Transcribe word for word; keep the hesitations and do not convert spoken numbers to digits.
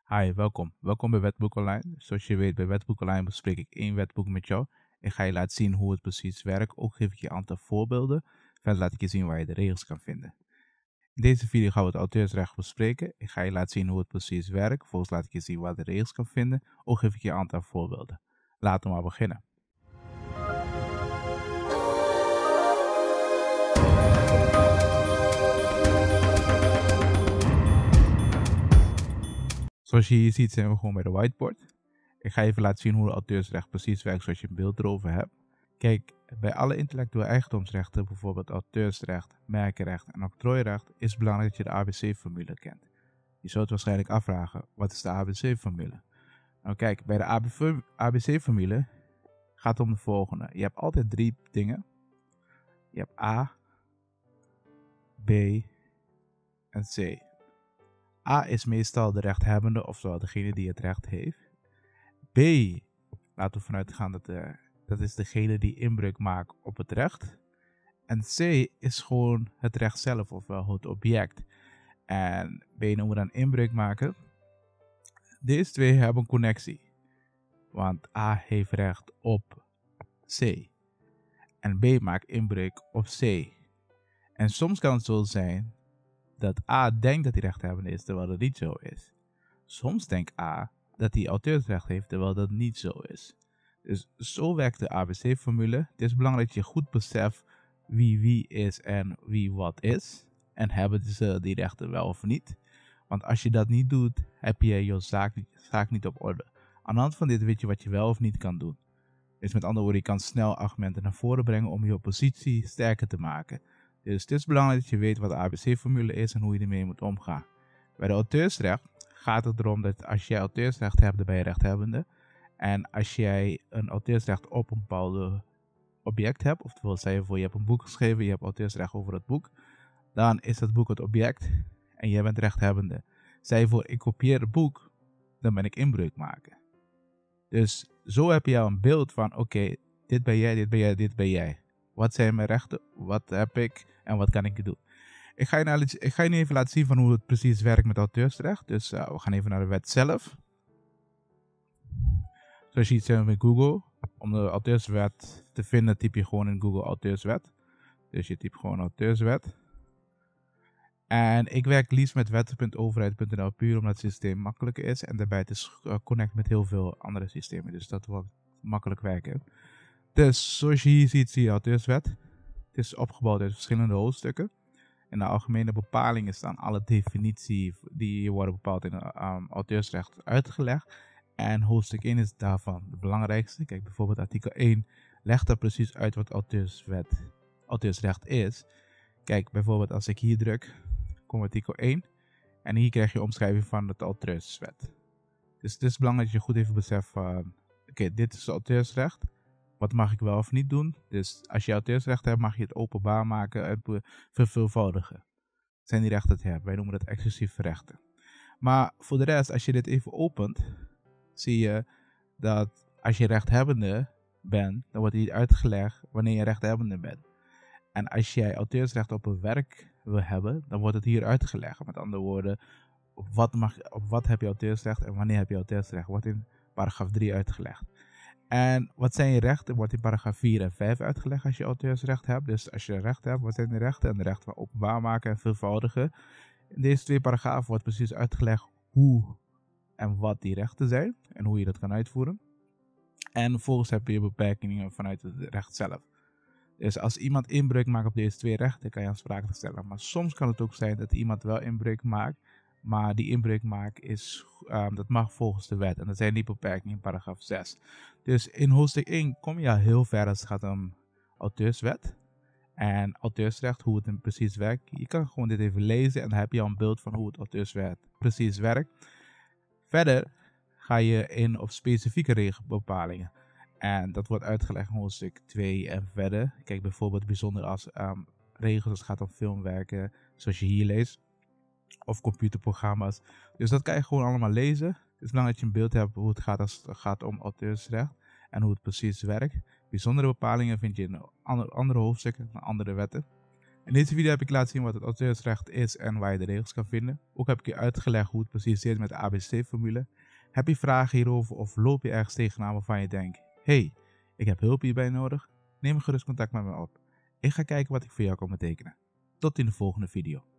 Hi, welkom. Welkom bij Wetboek Online. Zoals je weet, bij Wetboek Online bespreek ik één wetboek met jou. Ik ga je laten zien hoe het precies werkt. Ook geef ik je een aantal voorbeelden. Verder laat ik je zien waar je de regels kan vinden. In deze video gaan we het auteursrecht bespreken. Ik ga je laten zien hoe het precies werkt. Vervolgens laat ik je zien waar de regels kan vinden. Ook geef ik je een aantal voorbeelden. Laten we maar beginnen. Zoals je hier ziet zijn we gewoon bij de whiteboard. Ik ga even laten zien hoe het auteursrecht precies werkt zoals je een beeld erover hebt. Kijk, bij alle intellectuele eigendomsrechten, bijvoorbeeld auteursrecht, merkenrecht en octrooirecht, is het belangrijk dat je de A B C-formule kent. Je zult waarschijnlijk afvragen, wat is de A B C-formule? Nou kijk, bij de A B C-formule gaat het om de volgende. Je hebt altijd drie dingen. Je hebt A, B en C. A is meestal de rechthebbende, oftewel degene die het recht heeft. B, laten we vanuit gaan dat, de, dat is degene die inbreuk maakt op het recht. En C is gewoon het recht zelf, ofwel het object. En B noemen we dan inbreuk maken. Deze twee hebben een connectie. Want A heeft recht op C. En B maakt inbreuk op C. En soms kan het zo zijn dat A denkt dat hij rechthebbende is, terwijl dat niet zo is. Soms denkt A dat hij auteursrecht heeft, terwijl dat niet zo is. Dus zo werkt de A B C-formule. Het is belangrijk dat je goed beseft wie wie is en wie wat is. En hebben ze die rechten wel of niet. Want als je dat niet doet, heb je je zaak, zaak niet op orde. Aan de hand van dit weet je wat je wel of niet kan doen. Dus met andere woorden, je kan snel argumenten naar voren brengen om je positie sterker te maken. Dus het is belangrijk dat je weet wat de A B C-formule is en hoe je ermee moet omgaan. Bij de auteursrecht gaat het erom dat als jij auteursrecht hebt, dan ben je rechthebbende. En als jij een auteursrecht op een bepaald object hebt, oftewel stel je voor je hebt een boek geschreven, je hebt auteursrecht over het boek, dan is dat boek het object en jij bent rechthebbende. Stel je voor ik kopieer het boek, dan ben ik inbreuk maken. Dus zo heb je al een beeld van oké, okay, dit ben jij, dit ben jij, dit ben jij. Wat zijn mijn rechten, wat heb ik en wat kan ik doen? Ik ga, je nou, ik ga je nu even laten zien van hoe het precies werkt met auteursrecht. Dus uh, we gaan even naar de wet zelf. Zoals je ziet zijn we met Google. Om de auteurswet te vinden typ je gewoon in Google auteurswet. Dus je typt gewoon auteurswet. En ik werk liefst met wetten punt overheid punt n l puur omdat het systeem makkelijker is. En daarbij het is uh, connect met heel veel andere systemen. Dus dat wordt makkelijk werken. Dus zoals je hier ziet zie je auteurswet. Het is opgebouwd uit verschillende hoofdstukken. In de algemene bepalingen staan alle definities die worden bepaald in het um, auteursrecht uitgelegd. En hoofdstuk één is daarvan de belangrijkste. Kijk, bijvoorbeeld artikel één legt er precies uit wat auteurswet, auteursrecht is. Kijk, bijvoorbeeld als ik hier druk, komt artikel één. En hier krijg je omschrijving van de auteurswet. Dus het is belangrijk dat je goed even beseft van, oké, okay, dit is het auteursrecht. Wat mag ik wel of niet doen? Dus als je auteursrecht hebt, mag je het openbaar maken en verveelvoudigen. Dat zijn die rechten te hebben. Wij noemen dat exclusieve rechten. Maar voor de rest, als je dit even opent, zie je dat als je rechthebbende bent, dan wordt hier uitgelegd wanneer je rechthebbende bent. En als jij auteursrecht op een werk wil hebben, dan wordt het hier uitgelegd. Met andere woorden, op wat, mag, op wat heb je auteursrecht en wanneer heb je auteursrecht? Wordt in paragraaf drie uitgelegd. En wat zijn je rechten? Wordt in paragraaf vier en vijf uitgelegd als je auteursrecht hebt. Dus als je recht hebt, wat zijn de rechten? En de rechten van openbaar maken en vereenvoudigen. In deze twee paragrafen wordt precies uitgelegd hoe en wat die rechten zijn. En hoe je dat kan uitvoeren. En vervolgens heb je beperkingen vanuit het recht zelf. Dus als iemand inbreuk maakt op deze twee rechten, kan je aansprakelijk stellen. Maar soms kan het ook zijn dat iemand wel inbreuk maakt. Maar die inbreuk maken is, um, dat mag volgens de wet. En dat zijn die beperkingen in paragraaf zes. Dus in hoofdstuk één kom je al heel ver als het gaat om auteurswet. En auteursrecht, hoe het precies werkt. Je kan gewoon dit even lezen en dan heb je al een beeld van hoe het auteurswet precies werkt. Verder ga je in op specifieke regelbepalingen. En dat wordt uitgelegd in hoofdstuk twee en verder. Kijk bijvoorbeeld bijzonder als um, regels als het gaat om filmwerken, zoals je hier leest. Of computerprogramma's. Dus dat kan je gewoon allemaal lezen. Het is belangrijk dat je een beeld hebt hoe het gaat als het gaat om auteursrecht. En hoe het precies werkt. Bijzondere bepalingen vind je in andere, andere hoofdstukken en andere wetten. In deze video heb ik laten zien wat het auteursrecht is en waar je de regels kan vinden. Ook heb ik je uitgelegd hoe het precies zit met de A B C-formule. Heb je vragen hierover of loop je ergens tegenaan waarvan je denkt: hey, ik heb hulp hierbij nodig? Neem gerust contact met me op. Ik ga kijken wat ik voor jou kan betekenen. Tot in de volgende video.